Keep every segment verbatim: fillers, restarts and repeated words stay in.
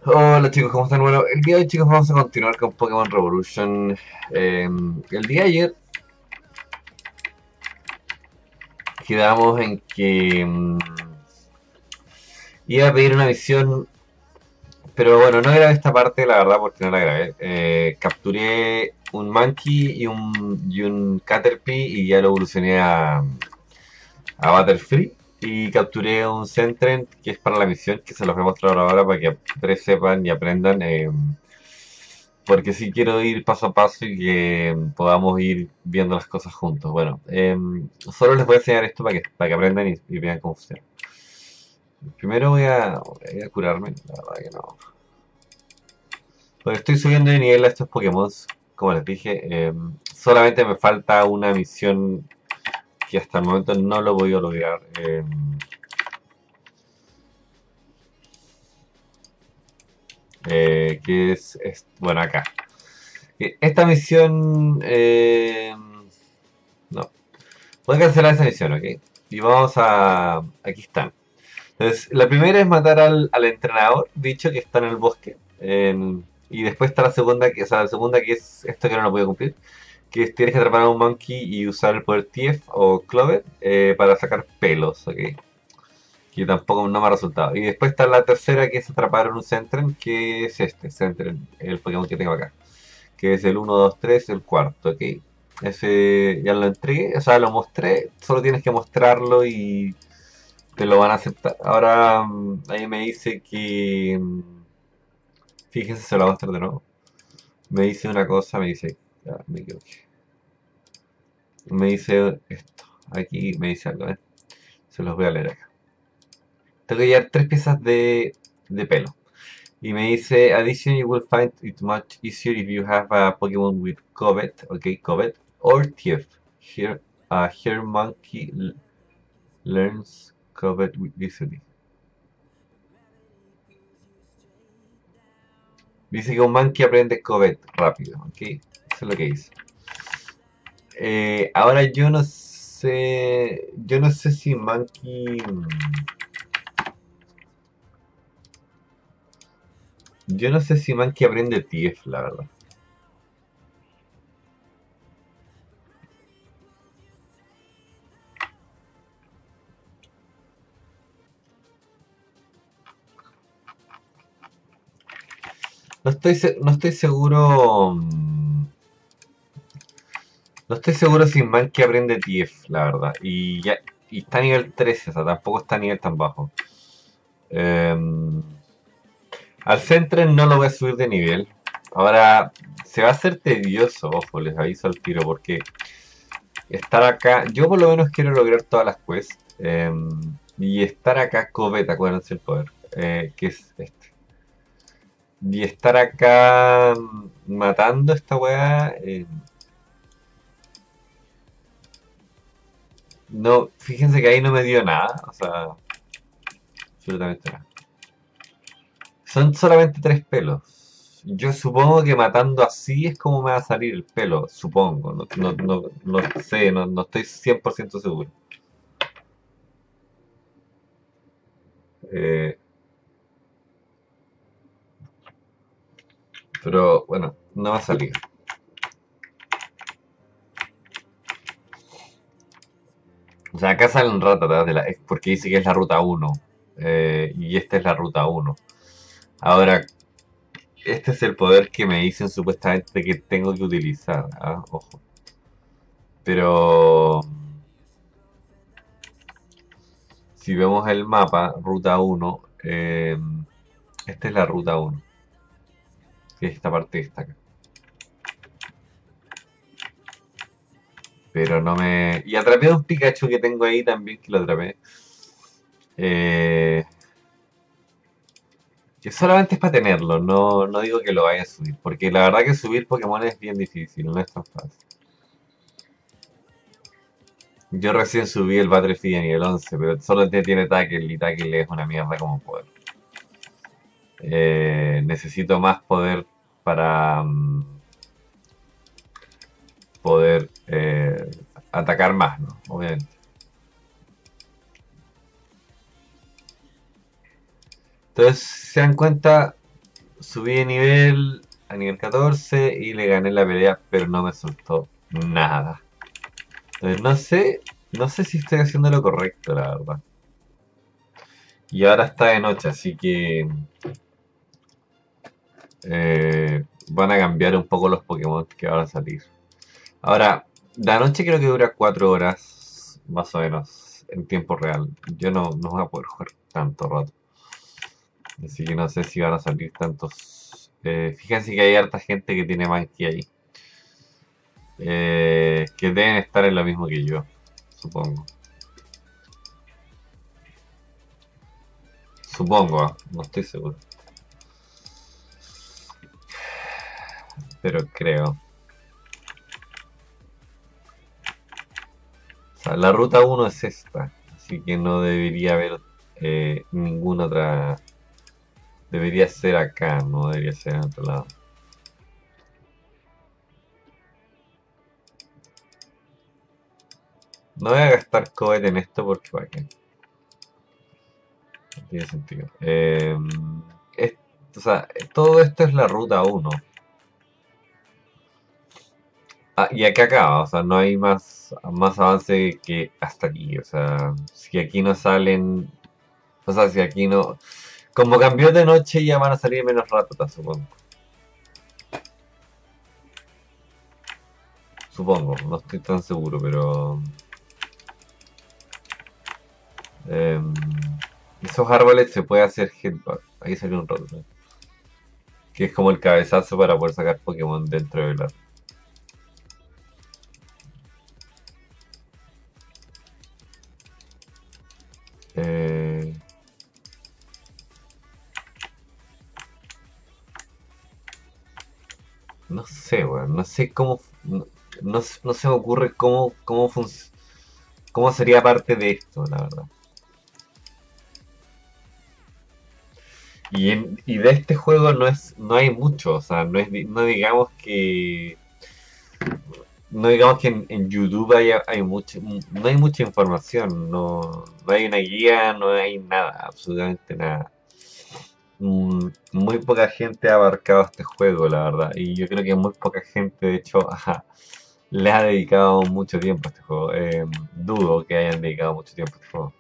Hola chicos, ¿cómo están? Bueno, el día de hoy chicos vamos a continuar con Pokémon Revolution. Eh, el día de ayer quedamos en que mm, iba a pedir una misión, pero bueno, no grabé esta parte, la verdad, porque no la grabé. Eh, capturé un Monkey y un, y un Caterpie y ya lo evolucioné a, a Butterfree. Y capturé un Sentret que es para la misión, que se los voy a mostrar ahora para que ustedes sepan y aprendan. Eh, porque sí quiero ir paso a paso y que podamos ir viendo las cosas juntos. Bueno, eh, solo les voy a enseñar esto para que, para que aprendan y, y vean cómo funciona. Primero voy a, voy a curarme, la verdad que no. Porque estoy subiendo de nivel a estos Pokémon, como les dije. Eh, solamente me falta una misión que hasta el momento no lo voy a lograr. Eh, eh, que es, es, bueno, acá. Eh, Esta misión... Eh, no, voy a cancelar esa misión, ¿ok? Y vamos a... Aquí están. Entonces, la primera es matar al, al entrenador, dicho que está en el bosque. En- y después está la segunda, que, o sea, la segunda que es esto que no lo puedo cumplir. Que es, tienes que atrapar a un monkey y usar el poder T F o Clover eh, para sacar pelos, ¿ok? Que tampoco no me ha resultado. Y después está la tercera que es atrapar a un Sentren, que es este, Sentren, el Pokémon que tengo acá. Que es el uno dos tres el cuarto, ¿ok? Ese ya lo entregué, o sea, lo mostré, solo tienes que mostrarlo y te lo van a aceptar. Ahora mm, ahí me dice que, mm, fíjense, se lo voy a mostrar de nuevo. Me dice una cosa, me dice, ya, me equivoqué. Me dice esto, aquí me dice algo, ¿eh? Se los voy a leer acá. Tengo que llevar tres piezas de, de pelo. Y me dice, addition, you will find it much easier if you have a Pokemon with Covet, okay, Covet, or Thief. Here, uh, here monkey learns Covet with easily. Dice que un monkey aprende Covet rápido, ok. Eso es lo que dice. Eh, ahora yo no sé, yo no sé si monkey, yo no sé si monkey aprende T F, la verdad. No estoy, se- no estoy seguro, mm, no estoy seguro si monkey aprende T F, la verdad. Y ya, y está a nivel trece, o sea, tampoco está a nivel tan bajo. Em, Al Sentret no lo voy a subir de nivel. Ahora, se va a hacer tedioso, ojo, les aviso al tiro, porque estar acá, yo por lo menos quiero lograr todas las quests. Eh, y estar acá, Covet, acuérdense el poder, eh, que es este. Y estar acá mm, matando a esta weá, eh, no, fíjense que ahí no me dio nada, o sea, absolutamente nada. Son solamente tres pelos. Yo supongo que matando así es como me va a salir el pelo, supongo, no, no, no, no sé, no, no estoy cien por ciento seguro. Eh, pero bueno, no va a salir. O sea, acá sale un rato atrás de la. Es porque dice que es la ruta uno. Eh, y esta es la ruta uno. Ahora, este es el poder que me dicen supuestamente que tengo que utilizar. ¿Ah? Ojo. Pero. Si vemos el mapa, ruta uno. Eh, esta es la ruta uno. Que es esta parte de esta acá. Pero no me. Y atrapé a un Pikachu que tengo ahí también, que lo atrapé. Eh, que solamente es para tenerlo, no, no digo que lo vaya a subir, porque la verdad que subir Pokémon es bien difícil, no es tan fácil. Yo recién subí el Battlefield a nivel once, pero solo te tiene Tackle y Tackle es una mierda como poder. Eh, necesito más poder para mm, poder eh, atacar más, ¿no? Obviamente. Entonces, se dan cuenta, subí de nivel a nivel catorce y le gané la pelea, pero no me soltó nada. Entonces, no sé, no sé si estoy haciendo lo correcto, la verdad. Y ahora está de noche, así que eh, van a cambiar un poco los Pokémon que van a salir. Ahora, la noche creo que dura cuatro horas, más o menos, en tiempo real. Yo no, no voy a poder jugar tanto rato. Así que no sé si van a salir tantos. Eh, fíjense que hay harta gente que tiene Monkey ahí. Eh, que deben estar en lo mismo que yo, supongo. Supongo, ah, no estoy seguro. Pero creo. O sea, la ruta uno es esta. Así que no debería haber eh, ninguna otra. Debería ser acá, no debería ser en otro lado. No voy a gastar cohete en esto porque para qué. No tiene sentido. Eh, es- o sea, todo esto es la ruta uno. Ah, y aquí acaba, o sea, no hay más, más avance que hasta aquí. O sea, si aquí no salen. O sea, si aquí no. Como cambió de noche, ya van a salir menos ratas, supongo. Supongo, no estoy tan seguro, pero. eh, esos árboles se puede hacer headbutt. Ahí salió un roto, ¿no? Que es como el cabezazo para poder sacar Pokémon dentro del árbol. Eh, no sé, weón. No sé cómo. No, no, no se me ocurre cómo, cómo, func- cómo sería parte de esto, la verdad. Y, en- y de este juego no es no hay mucho, o sea, no es di- no digamos que no digamos que en, en YouTube hay, hay mucho, no hay mucha información, no, no hay una guía, no hay nada, absolutamente nada. Mm, Muy poca gente ha abarcado este juego, la verdad, y yo creo que muy poca gente, de hecho, ajá, le ha dedicado mucho tiempo a este juego. Eh, dudo que hayan dedicado mucho tiempo a este juego.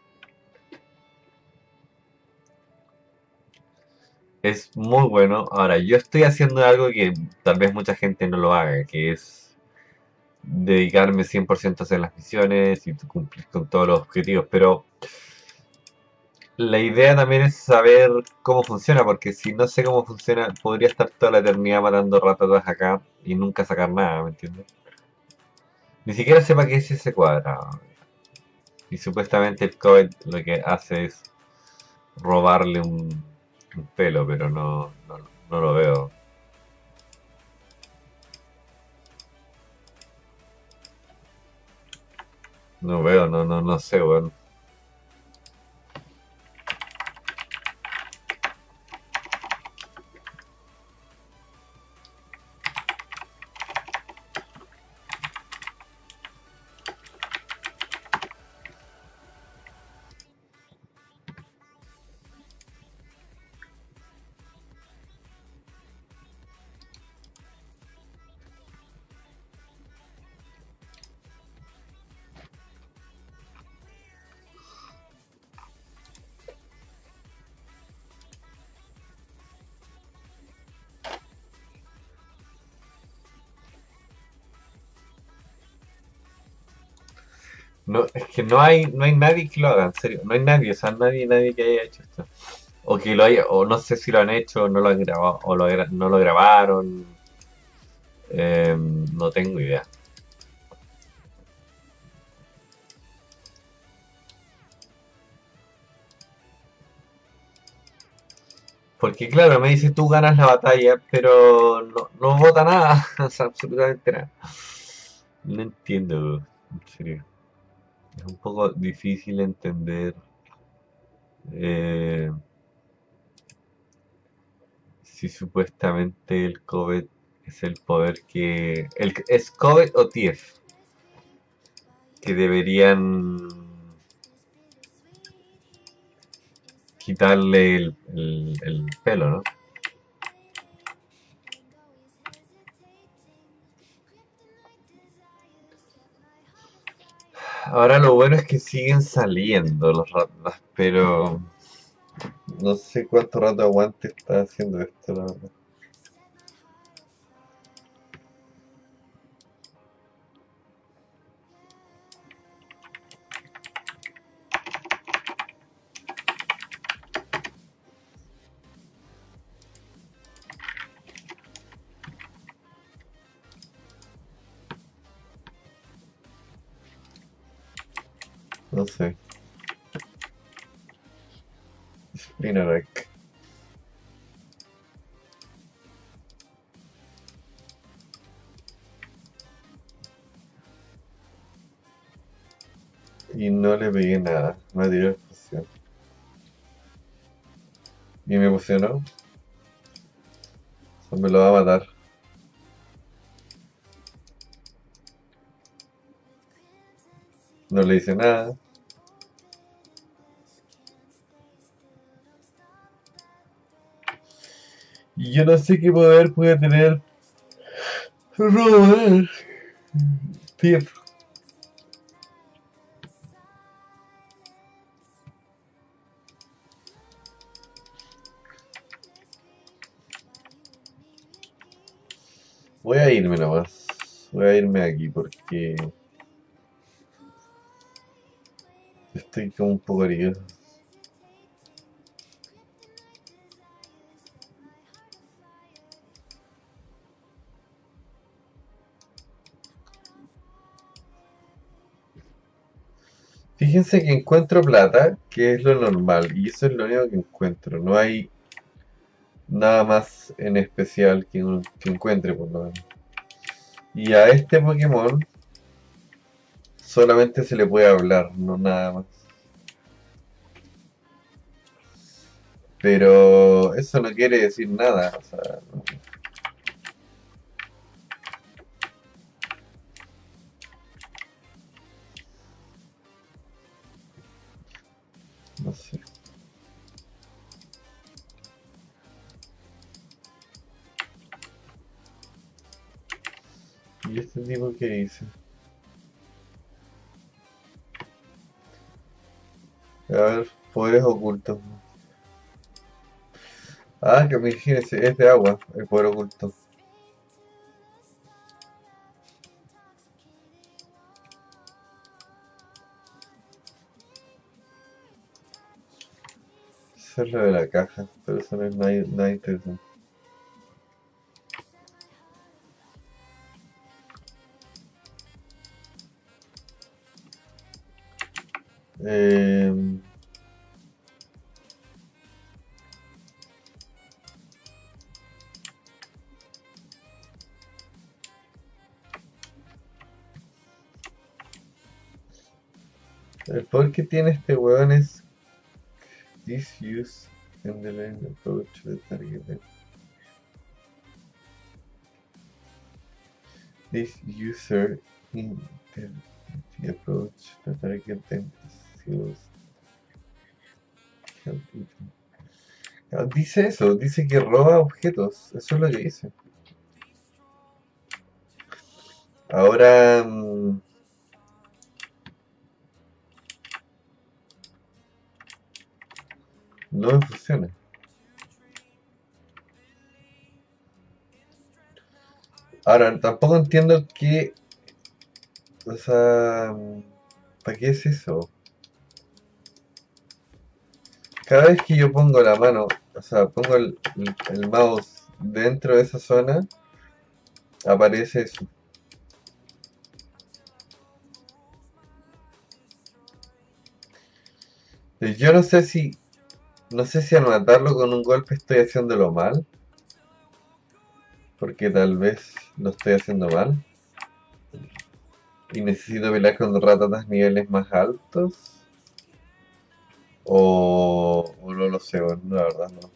Es muy bueno. Ahora, yo estoy haciendo algo que tal vez mucha gente no lo haga, que es dedicarme cien por ciento a hacer las misiones y cumplir con todos los objetivos, pero la idea también es saber cómo funciona, porque si no sé cómo funciona, podría estar toda la eternidad matando ratatas acá y nunca sacar nada, ¿me entiendes? Ni siquiera sepa qué es ese cuadrado. Y supuestamente el Coet lo que hace es robarle un, un pelo, pero no, no, no lo veo. No veo, no, no, no sé, weón. No, es que no hay, no hay nadie que lo haga, en serio. No hay nadie, o sea, nadie, nadie que haya hecho esto. O que lo haya, o no sé si lo han hecho, no lo han grabado, o lo, gra- no lo grabaron. Eh, no tengo idea. Porque claro, me dice tú ganas la batalla, pero no, no vota nada, o sea, absolutamente nada. No entiendo, en serio. Es un poco difícil entender eh, si supuestamente el Covet es el poder que... El, ¿es Covet o Tief? Que deberían quitarle el, el- el pelo, ¿no? Ahora lo bueno es que siguen saliendo los ratas, pero no sé cuánto rato aguante está haciendo esto, la verdad. No sé. Spinarak. Y no le pegué nada. Me tiró explosión. Y me emocionó. O sea, me lo va a matar. No le hice nada. Y yo no sé qué poder puede tener Robert. Steve. Voy a irme nomás. Voy a irme aquí porque estoy como un poco herido. Fíjense que encuentro plata, que es lo normal, y eso es lo único que encuentro. No hay nada más en especial que, un- que encuentre, por lo menos. Y a este Pokémon solamente se le puede hablar, no nada más. Pero eso no quiere decir nada, o sea, no, no sé. ¿Y este tipo qué dice? A ver, poderes ocultos. Ah, que me imagínese, es de agua, el poder oculto. Eso es lo de la caja, pero eso no es nada, nada interesante. Eh, el poder que tiene este weón es disuse in the lane approach to the target. This user in the approach the target then skills help it. Ah, dice eso, dice que roba objetos, eso es lo que dice. Ahora mm, no me funciona. Ahora tampoco entiendo qué, o sea, mm, ¿para qué es eso? Cada vez que yo pongo la mano, o sea, pongo el, el- el mouse dentro de esa zona, aparece eso. Y yo no sé si, no sé si al matarlo con un golpe estoy haciéndolo mal, porque tal vez lo estoy haciendo mal y necesito pelear con ratatas niveles más altos, o, o no lo sé, bueno, la verdad no.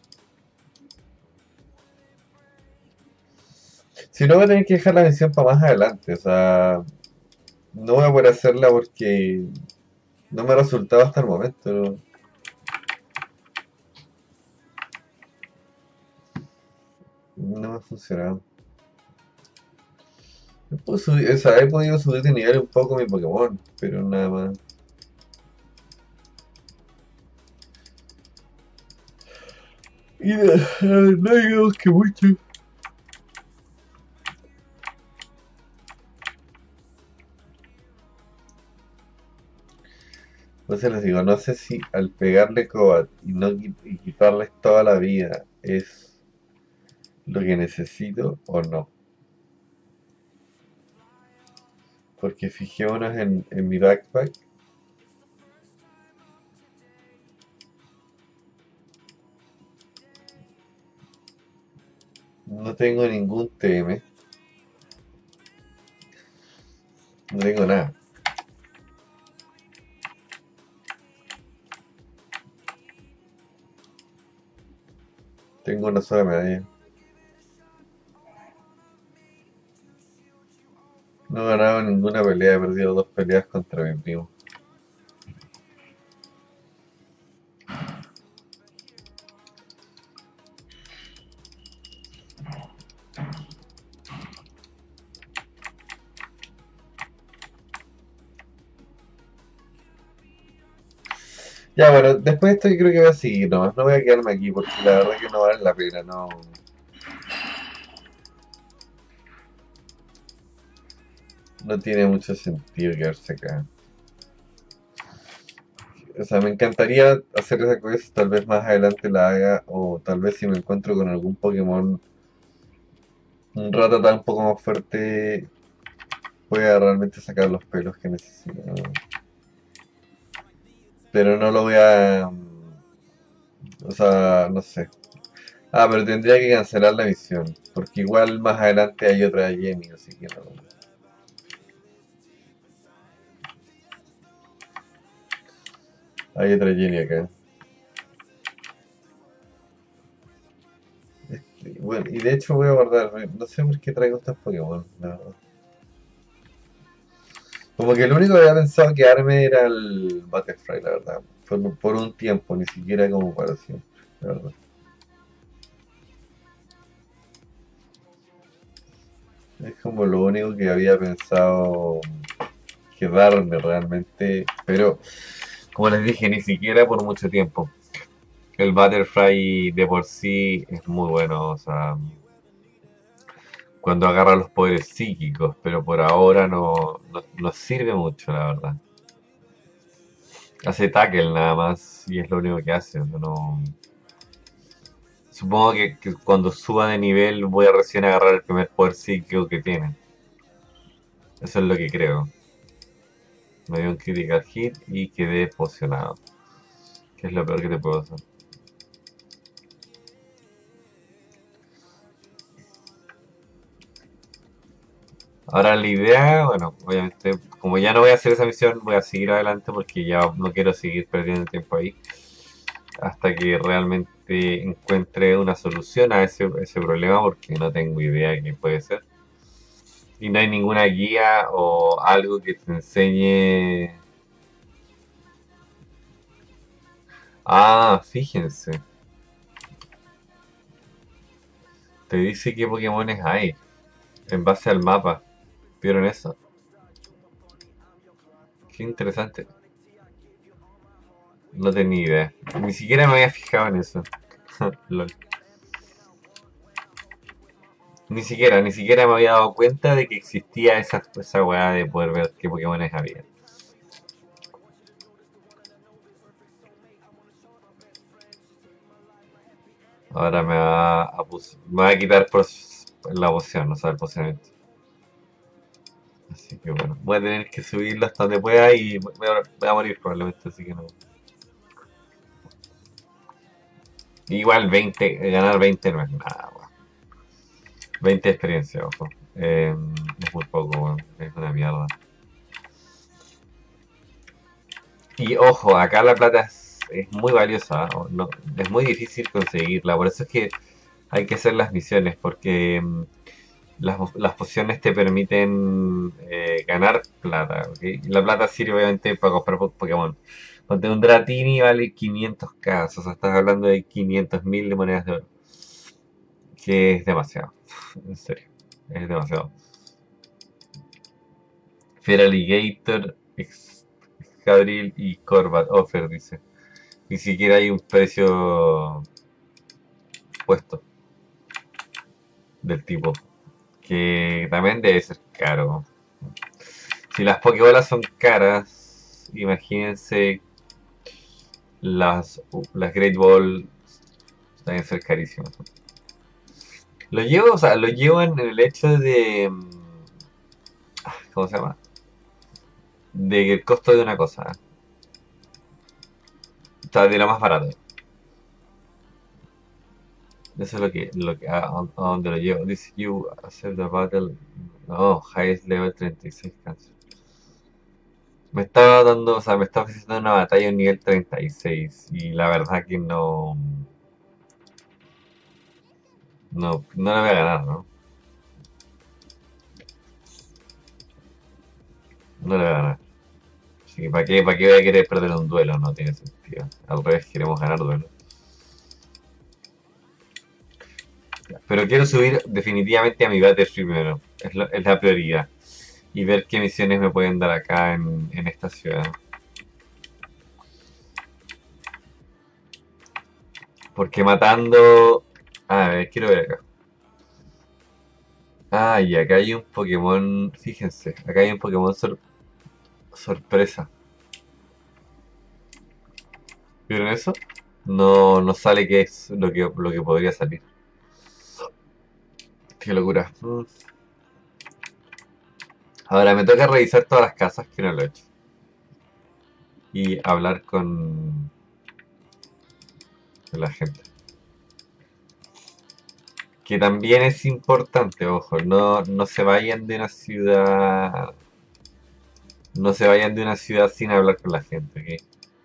Si no, voy a tener que dejar la misión para más adelante, o sea, no voy a poder hacerla porque no me ha resultado hasta el momento, no, no me ha funcionado. Puedo subir- o sea, he podido subir de nivel un poco mi Pokémon, pero nada más. Y no, no digamos que mucho. Entonces les digo, no sé si al pegarle Cobat y no qui- y quitarles toda la vida es lo que necesito o no. Porque fijémonos en, en mi backpack. No tengo ningún T M. No tengo nada. Tengo una sola medalla. No he ganado ninguna pelea. He perdido dos peleas contra mi primo. Ya, bueno, después de esto yo creo que voy a seguir nomás. No voy a quedarme aquí porque la verdad que no vale la pena. No, no tiene mucho sentido quedarse acá. O sea, me encantaría hacer esa quest, tal vez más adelante la haga, o tal vez si me encuentro con algún Pokémon un rato tan un poco más fuerte, pueda realmente sacar los pelos que necesito. ¿No? Pero no lo voy a... O sea, no sé. Ah, pero tendría que cancelar la misión, porque igual más adelante hay otra de Jenny, así que no. Hay otra Jenny acá. Este, bueno, y de hecho voy a guardar, no sé por qué traigo estos Pokémon, la verdad. Como que lo único que había pensado quedarme era el Butterfly, la verdad. Por, por un tiempo, ni siquiera como para siempre, la verdad. Es como lo único que había pensado quedarme realmente, pero como les dije, ni siquiera por mucho tiempo. El Butterfly de por sí es muy bueno, o sea, cuando agarra los poderes psíquicos, pero por ahora no, no, no sirve mucho, la verdad. Hace tackle nada más y es lo único que hace. No, supongo que, que cuando suba de nivel voy a recién agarrar el primer poder psíquico que tiene. Eso es lo que creo. Me dio un critical hit y quedé pocionado. Que es lo peor que te puedo hacer. Ahora la idea, bueno, obviamente, como ya no voy a hacer esa misión, voy a seguir adelante porque ya no quiero seguir perdiendo tiempo ahí. Hasta que realmente encuentre una solución a ese, ese problema porque no tengo idea de qué puede ser. Y no hay ninguna guía o algo que te enseñe. Ah, fíjense, te dice qué Pokémones hay en base al mapa. ¿Vieron eso? Qué interesante. No tenía idea. Ni siquiera me había fijado en eso. Lol. Ni siquiera, ni siquiera me había dado cuenta de que existía esa, esa weá de poder ver qué Pokémones había. Ahora me va a, pus- me va a quitar pos- la poción, o sea, el pocionamiento. Así que bueno, voy a tener que subirlo hasta donde pueda y voy a, voy a morir probablemente, así que no. Igual veinte, ganar veinte no es nada, weón. veinte de experiencia, ojo. Eh, es muy poco, weón. Es una mierda. Y ojo, acá la plata es, es muy valiosa, ¿no? No- es muy difícil conseguirla. Por eso es que hay que hacer las misiones, porque mm, las, las pociones te permiten eh, ganar plata, ¿ok? Y la plata sirve obviamente para comprar po- Pokémon. Ponte un Dratini vale quinientos k, o sea, estás hablando de quinientos mil de monedas de oro, que es demasiado, en serio, es demasiado. Feraligator, Excadrill y Corbat Offer, dice. Ni siquiera hay un precio puesto del tipo, que también debe ser caro. Si las Pokébolas son caras, imagínense las, las Great Ball deben ser carísimas. Lo llevo, o sea, lo llevo en el hecho de... ¿Cómo se llama? De el costo de una cosa. O sea, de lo más barato. Eso es lo que, lo que a, a donde lo llevo. Dice you accept the battle. No, highest level treinta y seis cancel. Me estaba dando, o sea, me estaba ofreciendo una batalla en nivel treinta y seis. Y la verdad que no. No, no la voy a ganar, ¿no? No la voy a ganar. Así que ¿para qué, para qué voy a querer perder un duelo? No tiene sentido. Al revés, queremos ganar duelo. Pero quiero subir definitivamente a mi Battle primero. Es, lo- es la prioridad. Y ver qué misiones me pueden dar acá en, en esta ciudad. Porque matando... A ver, quiero ver acá. Ah, y acá hay un Pokémon... Fíjense, acá hay un Pokémon sor- sorpresa. ¿Vieron eso? No, no sale qué es lo que, lo que podría salir. Qué locura. Mm. Ahora me toca revisar todas las casas que no lo he hecho. Y hablar con, con la gente. Que también es importante, ojo, no, no se vayan de una ciudad, no se vayan de una ciudad sin hablar con la gente, ¿ok?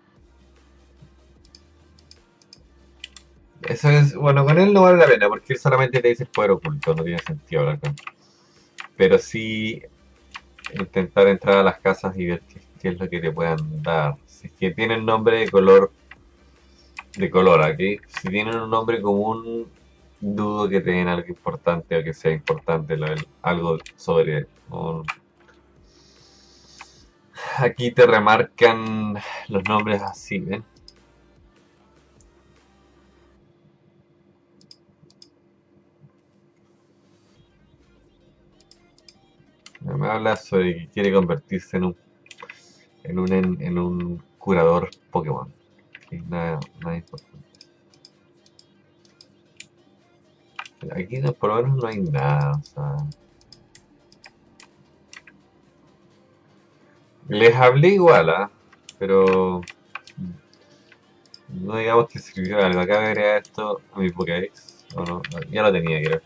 Eso es, bueno, con él no vale la pena, porque él solamente te dice poder oculto, no tiene sentido hablar con él. Pero sí intentar entrar a las casas y ver qué, qué es lo que te puedan dar. Si es que tienen nombre de color, de color, ¿ok? Si tienen un nombre común, dudo que tengan algo importante o que sea importante lo del- algo sobre un. Aquí te remarcan los nombres así, ¿ven? Me habla sobre que quiere convertirse en un en un, en, en un curador Pokémon. Que nada, nada importante. Aquí no, por lo menos no hay nada. O sea, les hablé igual, ¿ah? Pero no digamos que sirvió de algo. Acá me agrega esto a mi Pokédex. O no, ya lo tenía, creo.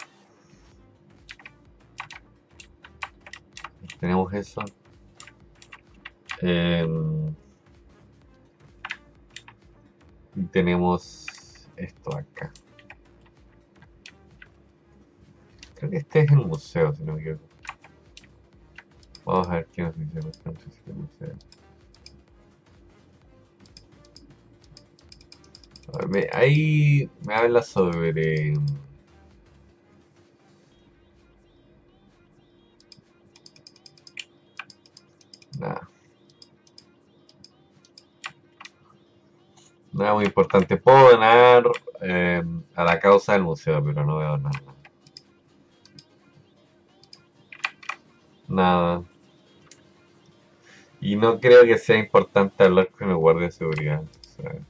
Tenemos eso. Eh, y tenemos esto acá. Creo que este es el museo, si no me equivoco. Vamos a ver qué nos dice. No sé si es el museo. A ver, me- ahí me habla sobre... Nada, nada muy importante. Puedo donar eh, a la causa del museo, pero no veo nada. Nada. Y no creo que sea importante hablar con el guardia de seguridad. O sea,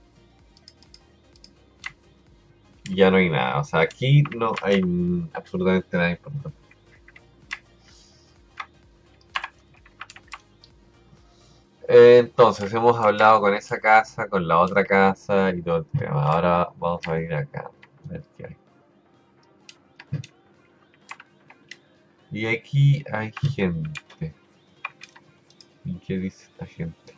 ya no hay nada. O sea, aquí no hay absolutamente nada importante. Eh, Entonces, hemos hablado con esa casa, con la otra casa y todo el tema. Ahora vamos a ir acá. A ver qué hay. Y aquí hay gente. ¿Y qué dice esta gente?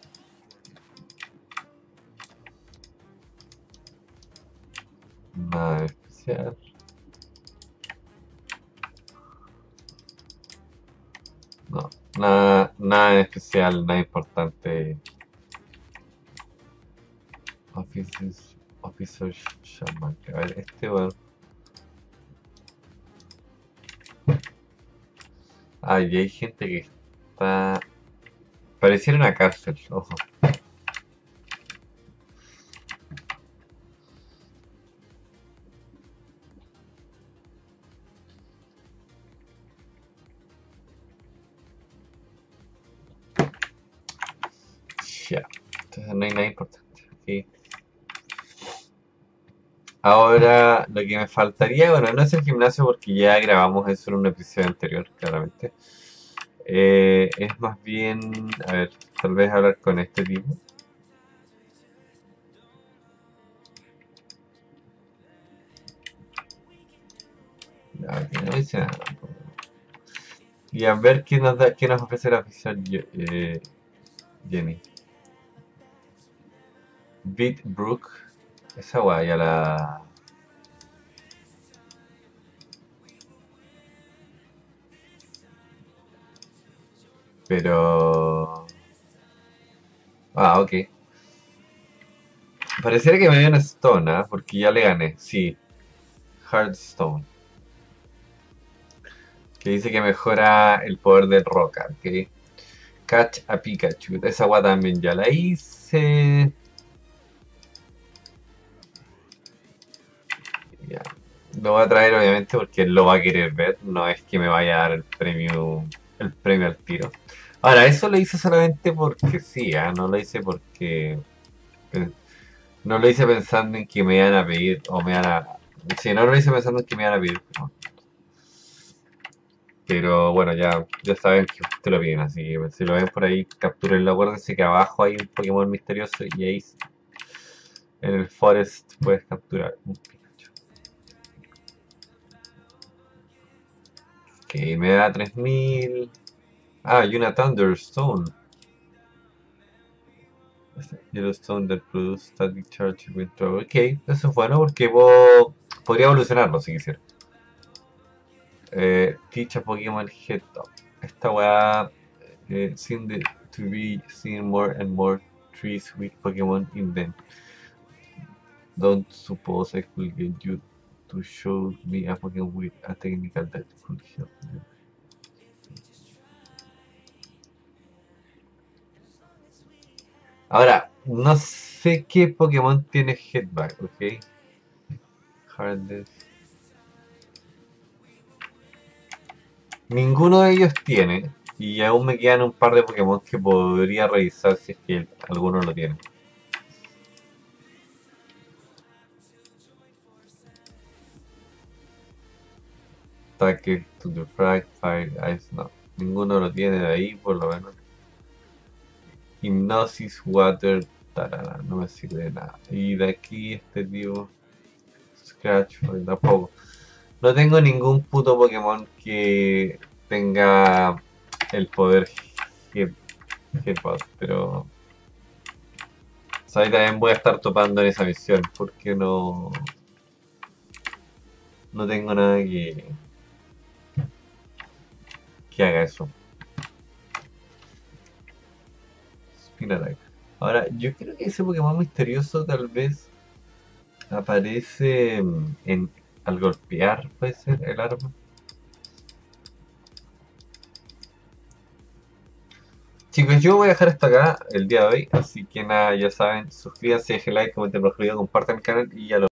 Nada especial. No, nada, nada especial, nada importante. Officers, Officer Shaman. A ver, este bueno. Ah, y hay gente que está... Pareciera una cárcel, ojo. Ya, entonces no hay nada importante. Ok. Ahora lo que me faltaría, bueno, no es el gimnasio porque ya grabamos eso en un episodio anterior, claramente. Eh, es más bien, a ver, tal vez hablar con este tipo. No, aquí no dice nada tampoco. Y a ver qué nos da, qué nos ofrece la oficial eh, Jenny. Beatbrook. Esa guay ya la. Pero. Ah, ok. Pareciera que me dio una Stone, ¿ah? Porque ya le gané. Sí, Hearthstone. Que dice que mejora el poder del Roca. Ok. Catch a Pikachu. Esa guay también ya la hice. Ya. Lo voy a traer obviamente porque él lo va a querer ver. No es que me vaya a dar el premio. El premio al tiro. Ahora, eso lo hice solamente porque sí, ¿ah? No lo hice porque. eh, No lo hice pensando en que me iban a pedir o me iban a... Sí, no lo hice pensando en que me iban a pedir. ¿No? Pero bueno, ya, ya saben que te lo piden, así que si lo ven por ahí, capturenlo. Acuérdense que abajo hay un Pokémon misterioso y ahí en el Forest puedes capturar un Pikachu. Ok, me da tres mil. Ah, y una Thunderstone. Yellowstone that produce static charge with trouble. Ok, eso es bueno porque puedo, podría evolucionarlo si quisiera. Eh, teach a Pokémon Head Top. Esta weá uh, seem the, to be seeing more and more trees with Pokemon in them. Don't suppose I could get you to show me a Pokemon with a technical that could help them. Ahora, no sé qué Pokémon tiene Headback, ¿ok? Hardest. Ninguno de ellos tiene, y aún me quedan un par de Pokémon que podría revisar si es que alguno lo tiene. Ataque to the Frag, Fire, Ice, no. Ninguno lo tiene de ahí, por lo menos. Hipnosis, Water, tarara, no me sirve de nada. Y de aquí este tío, Scratch, pues, tampoco. No tengo ningún puto Pokémon que tenga el poder Head- Headbutt, pero... O sea, ahí también voy a estar topando en esa misión, porque no... No tengo nada que, que haga eso. Spinarak. Ahora, yo creo que ese Pokémon misterioso tal vez aparece mm, en, al golpear, puede ser, el arma. Chicos, yo voy a dejar hasta acá el día de hoy, así que nada, ya saben, suscríbanse, dejen like, comenten por favor, compartan el canal y ya lo